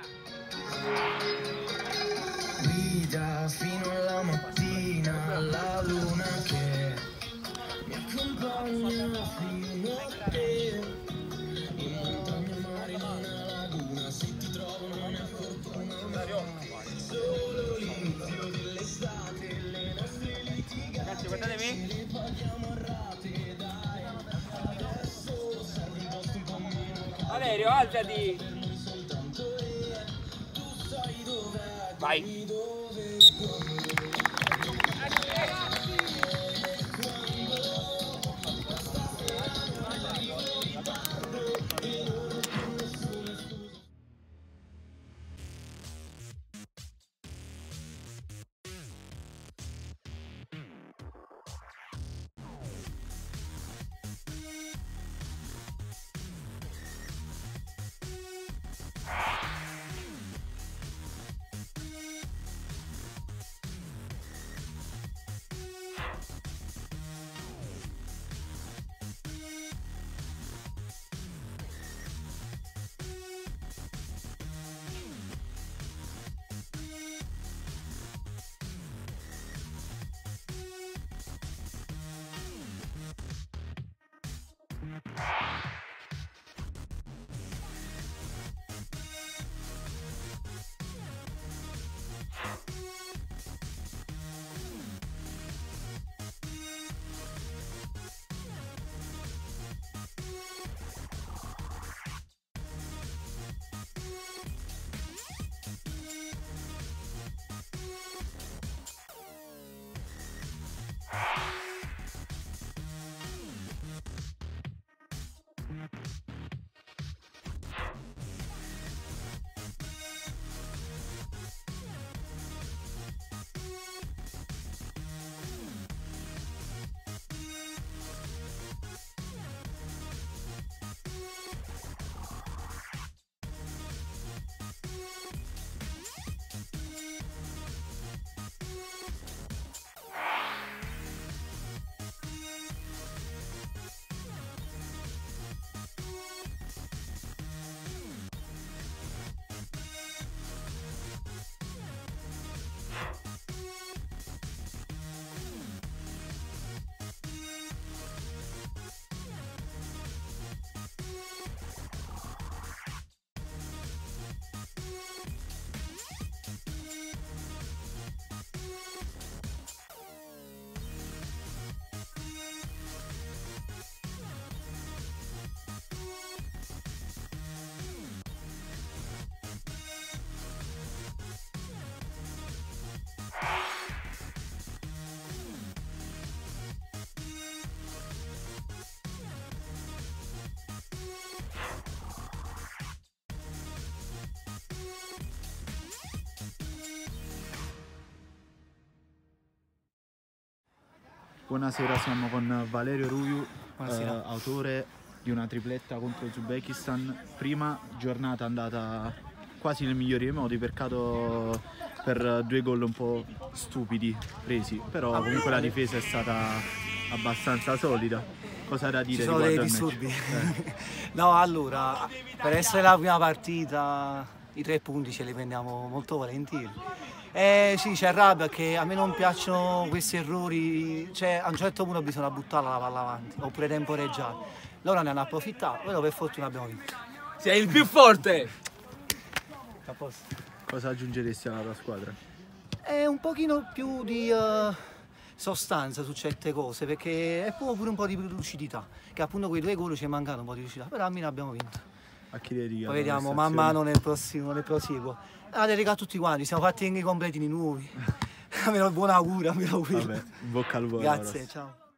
Guida fino alla mattina, la luna che mi accompagna fino a te. In montagna, mare, in una laguna, se ti trovo non è fortuna, solo l'inizio dell'estate, le nostre litigate. Ragazzi, guardatemi. Le paghiamo a rate, dai. Adesso serve un posto un po' meno. Valerio, alzati. Soltanto tu sai dov'è. Vai. Buonasera, siamo con Valerio Ruiu, autore di una tripletta contro l'Uzbekistan. Prima giornata andata quasi nel migliore dei modi, peccato per due gol un po' stupidi presi, però comunque la difesa è stata abbastanza solida. Cosa da dire? Ci sono dei disturbi. No, allora, per essere la prima partita i 3 punti ce li prendiamo molto volentieri. Sì, c'è rabbia che a me non piacciono questi errori, cioè a un certo punto bisogna buttarla la palla avanti, oppure temporeggiare. Loro ne hanno approfittato, però per fortuna abbiamo vinto. Sei il più forte! A posto. Cosa aggiungeresti alla tua squadra? Un pochino più di sostanza su certe cose, perché è pure un po' di lucidità, che appunto quei 2 gol ci è mancato un po' di lucidità, però almeno abbiamo vinto. A chi dedica? Poi vediamo man mano nel proseguo. La dedica a tutti quanti, siamo fatti anche i completini nuovi. Buon auguro, Vabbè, in bocca al lupo. Grazie, ciao.